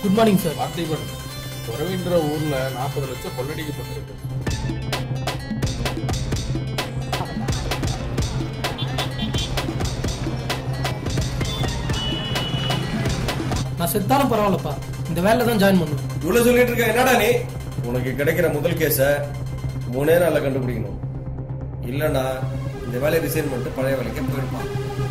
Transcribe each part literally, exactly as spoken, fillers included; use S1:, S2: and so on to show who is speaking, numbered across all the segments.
S1: Good morning sir.
S2: Parthiban, துறவின்ற ஊர்ல நாற்பது லட்சம் கொள்ளடிக்கப்பட்டிருக்கு.
S1: நான் செத்தாலும் பரவாயில்லப்பா, இந்த வேலை தான் ஜாயின் பண்ணுவேன்.
S3: இவ்வளவு சொல்லிட்டு இருக்க, என்னடா நீ? உனக்கு கிடைக்கிற முதல் கேஸ மூணே நாள்ல கண்டுபிடிக்கணும். இல்லனா இந்த வேலையை ரிசைன் பண்ணிட்டு பழைய வேலைக்கு போயிருப்பான்.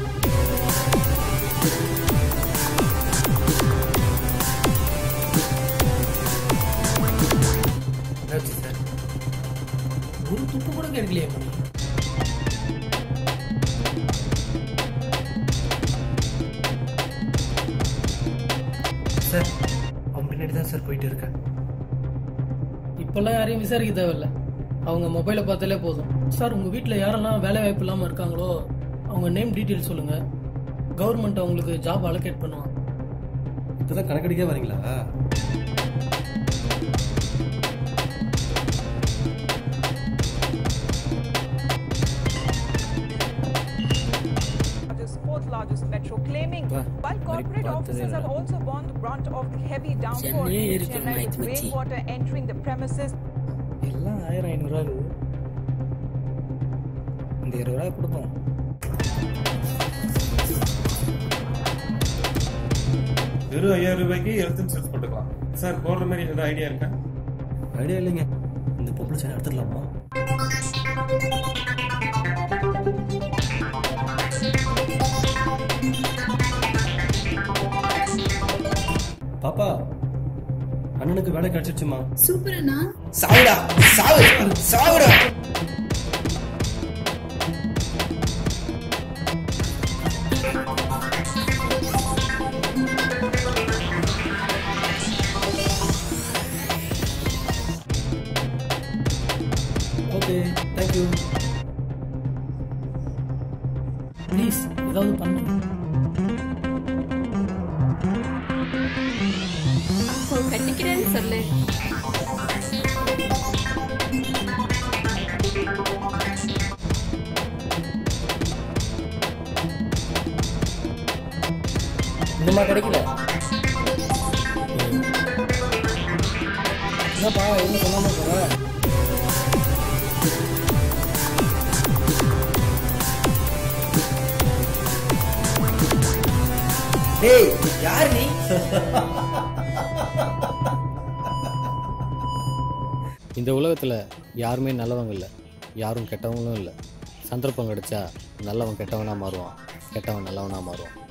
S1: சார், ஒரு துப்பு கூட கிடைக்கலையே. சார், அவங்க பின்னாடி தான் சார் போயிட்டு இருக்கேன். இப்பெல்லாம் யாரையும் விசாரிக்க தேவையில்லை, அவங்க மொபைலை பார்த்தாலே போதும். சார், உங்கள் வீட்டில் யாரெல்லாம் வேலை வாய்ப்பு இல்லாமல் இருக்காங்களோ அவங்க நேம் டீட்டெயில் சொல்லுங்கள், கவர்மெண்ட் அவங்களுக்கு ஜாப் அலோகேட் பண்ணுவாங்க.
S3: இப்போதான் கணக்கடிக்க வரீங்களா?
S4: Fourth largest metro, claiming while corporate offices have also borne the brunt of the heavy downpour in Chennai, with rainwater entering the premises.
S1: எல்லாம் ஆயிரம் ஐநூறுரூவா இந்த இருபது ரூபா கொடுப்போம்.
S2: வெறும் ஐயாயிரம் ரூபாய்க்கு ஹெல்த் இன்சூரன்ஸ் போட்டுக்கலாம் சார். போடுற மாதிரி ஏதாவது ஐடியா இருக்கா?
S3: ஐடியா இல்லைங்க. இந்த பாப்புலேஷன் எடுத்துடலாமா? பாப்பா, அண்ணனுக்கு வேலை கிடைச்சிருச்சுமா.
S5: சூப்பர் அண்ணா.
S6: சாவுடா, சாவு, சாவுடா.
S3: Okay, thank you.
S1: ப்ளீஸ் ஏதாவது பண்ணுங்க.
S5: கட்டிக்கிறேன்னு சொல்லு.
S1: இன்னுமா கிடைக்கல? என்னப்பா என்ன சொல்லாம போற?
S6: டேய், யார் நீ?
S7: இந்த உலகத்தில் யாருமே நல்லவங்க இல்லை, யாரும் கெட்டவங்களும் இல்லை. சந்தர்ப்பம் கிடைச்சா நல்லவன் கெட்டவனாக மாறுவான், கெட்டவன் நல்லவனாக மாறுவான்.